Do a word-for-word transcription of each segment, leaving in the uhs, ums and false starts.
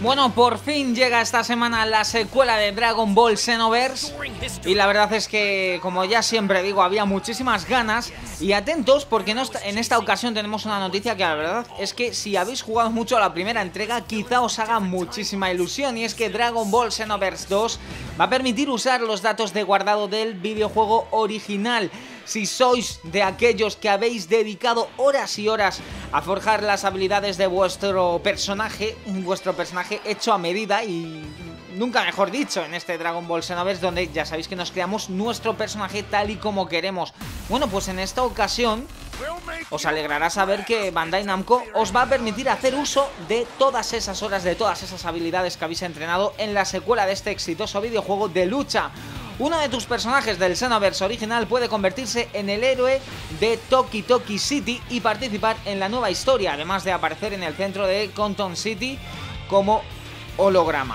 Bueno, por fin llega esta semana la secuela de Dragon Ball Xenoverse y la verdad es que, como ya siempre digo, había muchísimas ganas. Y atentos porque no, en esta ocasión tenemos una noticia que la verdad es que si habéis jugado mucho a la primera entrega quizá os haga muchísima ilusión, y es que Dragon Ball Xenoverse dos va a permitir usar los datos de guardado del videojuego original. Si sois de aquellos que habéis dedicado horas y horas a forjar las habilidades de vuestro personaje, vuestro personaje hecho a medida, y nunca mejor dicho, en este Dragon Ball Xenoverse, donde ya sabéis que nos creamos nuestro personaje tal y como queremos. Bueno, pues en esta ocasión os alegrará saber que Bandai Namco os va a permitir hacer uso de todas esas horas, de todas esas habilidades que habéis entrenado en la secuela de este exitoso videojuego de lucha. Uno de tus personajes del Xenoverse original puede convertirse en el héroe de Toki Toki City y participar en la nueva historia, además de aparecer en el centro de Conton City como holograma.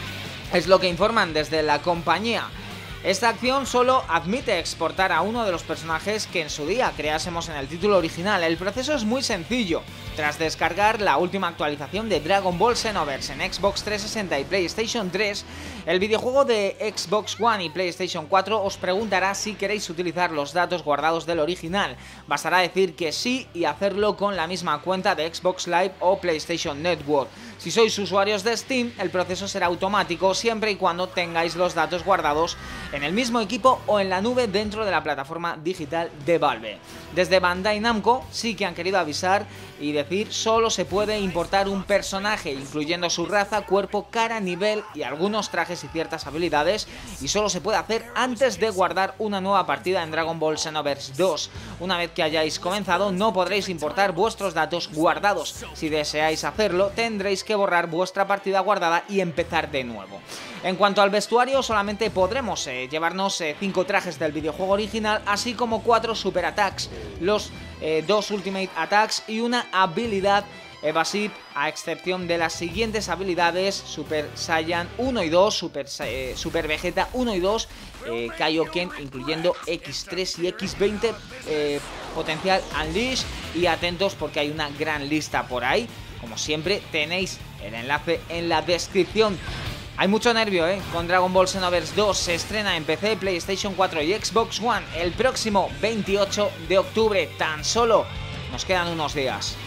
Es lo que informan desde la compañía. Esta acción solo admite exportar a uno de los personajes que en su día creásemos en el título original. El proceso es muy sencillo. Tras descargar la última actualización de Dragon Ball Xenoverse en Xbox trescientos sesenta y PlayStation tres, el videojuego de Xbox One y PlayStation cuatro os preguntará si queréis utilizar los datos guardados del original. Bastará decir que sí y hacerlo con la misma cuenta de Xbox Live o PlayStation Network. Si sois usuarios de Steam, el proceso será automático siempre y cuando tengáis los datos guardados en el mismo equipo o en la nube dentro de la plataforma digital de Valve. Desde Bandai Namco sí que han querido avisar y decir solo se puede importar un personaje, incluyendo su raza, cuerpo, cara, nivel y algunos trajes y ciertas habilidades, y solo se puede hacer antes de guardar una nueva partida en Dragon Ball Xenoverse dos. Una vez que hayáis comenzado no podréis importar vuestros datos guardados. Si deseáis hacerlo tendréis que borrar vuestra partida guardada y empezar de nuevo. En cuanto al vestuario, solamente podremos eh, llevarnos cinco eh, trajes del videojuego original, así como cuatro super attacks, los eh, dos ultimate attacks y una habilidad evasive, a excepción de las siguientes habilidades: Super Saiyan uno y dos, Super, eh, Super Vegeta uno y dos, eh, Kaioken incluyendo equis tres y equis veinte, eh, potencial Unleash, y atentos porque hay una gran lista por ahí. Como siempre tenéis el enlace en la descripción. Hay mucho nervio, ¿eh? Con Dragon Ball Xenoverse dos. Se estrena en P C, PlayStation cuatro y Xbox One el próximo veintiocho de octubre. Tan solo nos quedan unos días.